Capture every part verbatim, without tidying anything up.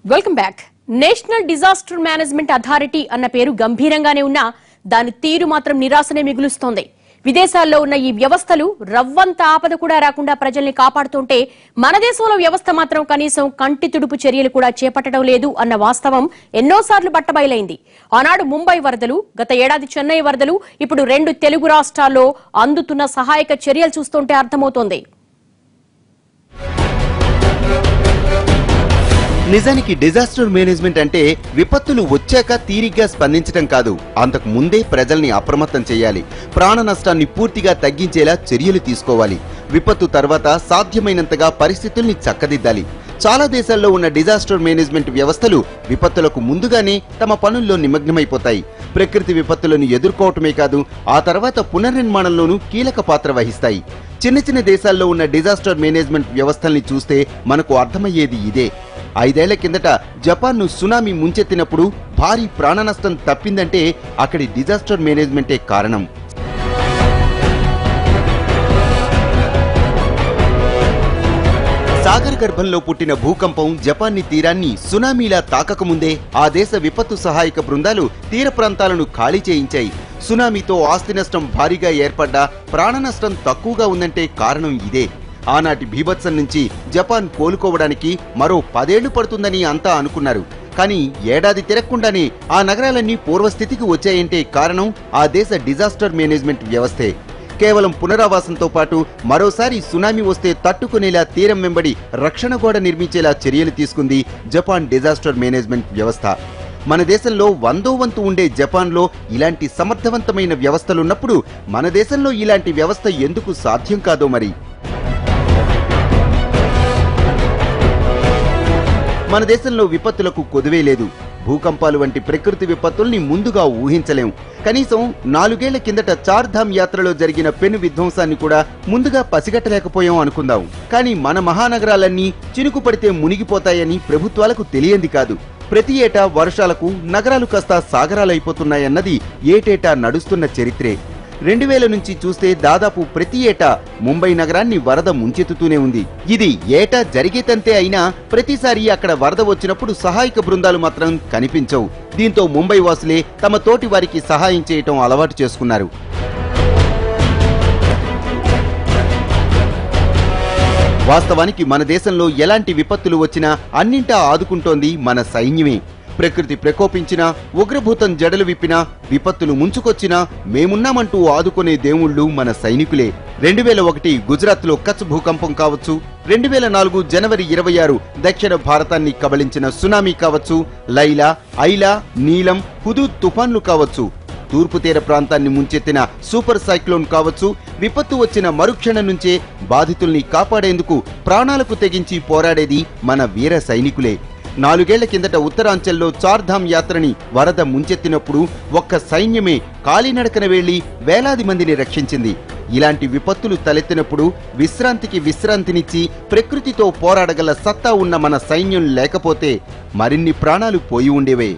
Welcome back. National disaster management authority అన్న పేరు గంభీరంగానే ఉన్నా దాని తీరు మాత్రం నిరాశనే మిగులుస్తోంది. విదేశాల్లో ఉన్న ఈ వ్యవస్థలు రవ్వంత ఆపద కూడా రాకుండా ప్రజల్ని కాపాడుతుంటే మన దేశంలో వ్యవస్థ మాత్రం కనీసం కంటి తుడుపు చర్యలు కూడా చేపట్టడం లేదు అన్న వాస్తవం ఎన్నోసార్లు బట్టబయలైంది. ఆనాడు ముంబై వరదలు, గత ఏడాది చెన్నై వరదలు, ఇప్పుడు రెండు తెలుగు రాష్ట్రాల్లో అందుతున్న సహాయక చర్యలు చూస్తుంటే అర్థమవుతోంది. నిజానికి డిజాస్టర్ మేనేజ్మెంట్ అంటే విపత్తులు వచ్చాక తీరిగ్గా స్పందించడం కాదు, అంతకు ముందే ప్రజల్ని అప్రమత్తం చేయాలి. ప్రాణ నష్టాన్ని పూర్తిగా తగ్గించేలా చర్యలు తీసుకోవాలి. విపత్తు తర్వాత సాధ్యమైనంతగా పరిస్థితుల్ని చక్కదిద్దాలి. చాలా దేశాల్లో ఉన్న డిజాస్టర్ మేనేజ్మెంట్ వ్యవస్థలు విపత్తులకు ముందుగానే తమ పనుల్లో నిమగ్నమైపోతాయి. ప్రకృతి విపత్తులను ఎదుర్కోవటమే కాదు, ఆ తర్వాత పునర్నిర్మాణంలోనూ కీలక పాత్ర వహిస్తాయి. చిన్న చిన్న దేశాల్లో ఉన్న డిజాస్టర్ మేనేజ్మెంట్ వ్యవస్థల్ని చూస్తే మనకు అర్థమయ్యేది ఇదే. ఐదేళ్ల కిందట జపాన్ను సునామీ ముంచెత్తినప్పుడు భారీ ప్రాణ నష్టం తప్పిందంటే అక్కడి డిజాస్టర్ మేనేజ్మెంటే కారణం. సాగర్ గర్భంలో పుట్టిన భూకంపం జపాన్ని తీరాన్ని సునామీలా తాకకముందే ఆ దేశ విపత్తు సహాయక బృందాలు తీర ప్రాంతాలను ఖాళీ చేయించాయి. సునామీతో ఆస్తి నష్టం భారీగా ఏర్పడ్డా ప్రాణ నష్టం తక్కువగా ఉందంటే కారణం ఇదే. ఆనాటి బీభత్సం నుంచి జపాన్ కోలుకోవడానికి మరో పదేళ్లు పడుతుందని అంతా అనుకున్నారు. కానీ ఏడాది తిరగకుండానే ఆ నగరాలన్నీ పూర్వస్థితికి వచ్చాయంటే కారణం ఆ దేశ డిజాస్టర్ మేనేజ్మెంట్ వ్యవస్థే. కేవలం పునరావాసంతో పాటు మరోసారి సునామీ వస్తే తట్టుకునేలా తీరం వెంబడి రక్షణ గోడ నిర్మించేలా చర్యలు తీసుకుంది జపాన్ డిజాస్టర్ మేనేజ్మెంట్ వ్యవస్థ. మన దేశంలో వందో వంతు ఉండే జపాన్లో ఇలాంటి సమర్థవంతమైన వ్యవస్థలున్నప్పుడు మన దేశంలో ఇలాంటి వ్యవస్థ ఎందుకు సాధ్యం కాదో మరి. మన దేశంలో విపత్తులకు కొదువే లేదు. భూకంపాలు వంటి ప్రకృతి విపత్తుల్ని ముందుగా ఊహించలేం. కనీసం నాలుగేళ్ల కిందట చార్ధామ్ యాత్రలో జరిగిన పెను విధ్వంసాన్ని కూడా ముందుగా పసిగట్టలేకపోయాం అనుకుందాం. కానీ మన మహానగరాలన్నీ చినుకు పడితే మునిగిపోతాయని ప్రభుత్వాలకు తెలియంది కాదు. ప్రతి ఏటా వర్షాలకు నగరాలు కాస్త సాగరాలైపోతున్నాయన్నది ఏటేటా నడుస్తున్న చరిత్రే. రెండు వేల నుంచి చూస్తే దాదాపు ప్రతి ఏటా ముంబై నగరాన్ని వరద ముంచెత్తుతూనే ఉంది. ఇది ఏటా జరిగేతంతే అయినా ప్రతిసారి అక్కడ వరద వచ్చినప్పుడు సహాయక బృందాలు మాత్రం కనిపించవు. దీంతో ముంబై వాసులే తమ తోటి వారికి సహాయం చేయటం అలవాటు చేసుకున్నారు. వాస్తవానికి మన దేశంలో ఎలాంటి విపత్తులు వచ్చినా అన్నింటా ఆదుకుంటోంది మన సైన్యమే. ప్రకృతి ప్రకోపించినా, ఉగ్రభూతం జడలు విప్పినా, విపత్తులు ముంచుకొచ్చినా మేమున్నామంటూ ఆదుకునే దేవుళ్లు మన సైనికులే. రెండు వేల ఒకటి గుజరాత్ లో కచ్ భూకంపం కావచ్చు, రెండు వేల నాలుగు జనవరి ఇరవై ఆరు దక్షిణ భారతాన్ని కబళించిన సునామీ కావచ్చు, లైలా, ఐలా, నీలం, హుదూద్ తుఫాన్లు కావచ్చు, తూర్పు తీర ప్రాంతాన్ని ముంచెత్తిన సూపర్ సైక్లోన్ కావచ్చు, విపత్తు వచ్చిన మరుక్షణం నుంచే బాధితుల్ని కాపాడేందుకు ప్రాణాలకు తెగించి పోరాడేది మన వీర సైనికులే. నాలుగేళ్ల కిందట ఉత్తరాంచల్లో చార్ధామ్ యాత్రని వరద ముంచెత్తినప్పుడు ఒక్క సైన్యమే కాలినడకన వెళ్లి వేలాది మందిని రక్షించింది. ఇలాంటి విపత్తులు తలెత్తినప్పుడు విశ్రాంతికి విశ్రాంతినిచ్చి ప్రకృతితో పోరాడగల సత్తా ఉన్న మన సైన్యం లేకపోతే మరిన్ని ప్రాణాలు పోయి ఉండేవే.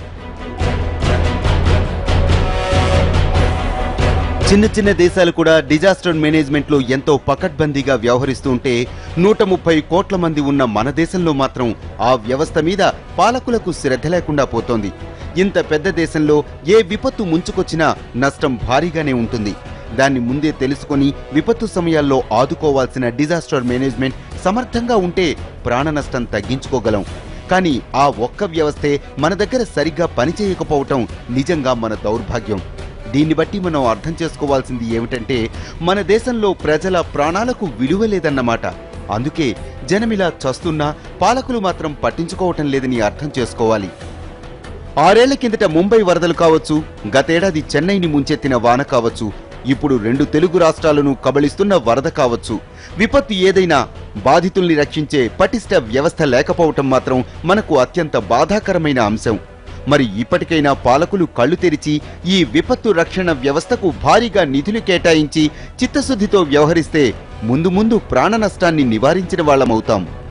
చిన్న చిన్న దేశాలు కూడా డిజాస్టర్ మేనేజ్మెంట్ లో ఎంతో పకడ్బందీగా వ్యవహరిస్తూ ఉంటే నూట ముప్పై కోట్ల మంది ఉన్న మన దేశంలో మాత్రం ఆ వ్యవస్థ మీద పాలకులకు శ్రద్ధ లేకుండా పోతోంది. ఇంత పెద్ద దేశంలో ఏ విపత్తు ముంచుకొచ్చినా నష్టం భారీగానే ఉంటుంది. దాన్ని ముందే తెలుసుకొని విపత్తు సమయాల్లో ఆదుకోవాల్సిన డిజాస్టర్ మేనేజ్మెంట్ సమర్థంగా ఉంటే ప్రాణ నష్టం తగ్గించుకోగలం. కానీ ఆ ఒక్క వ్యవస్థే మన దగ్గర సరిగ్గా పనిచేయకపోవటం నిజంగా మన దౌర్భాగ్యం. దీన్ని బట్టి మనం అర్థం చేసుకోవాల్సింది ఏమిటంటే మన దేశంలో ప్రజల ప్రాణాలకు విలువ లేదన్నమాట. అందుకే జనమిలా చస్తున్నా పాలకులు మాత్రం పట్టించుకోవటం లేదని అర్థం చేసుకోవాలి. ఆరేళ్ల కిందట ముంబై వరదలు కావచ్చు, గతేడాది చెన్నైని ముంచెత్తిన వాన కావచ్చు, ఇప్పుడు రెండు తెలుగు రాష్ట్రాలను కబళిస్తున్న వరద కావచ్చు, విపత్తు ఏదైనా బాధితుల్ని రక్షించే పటిష్ట వ్యవస్థ లేకపోవటం మాత్రం మనకు అత్యంత బాధాకరమైన అంశం. మరి ఇప్పటికైనా పాలకులు కళ్లు తెరిచి ఈ విపత్తు రక్షణ వ్యవస్థకు భారీగా నిధులు కేటాయించి చిత్తశుద్ధితో వ్యవహరిస్తే ముందు ముందు ప్రాణ నష్టాన్ని నివారించిన వాళ్ళమవుతాం.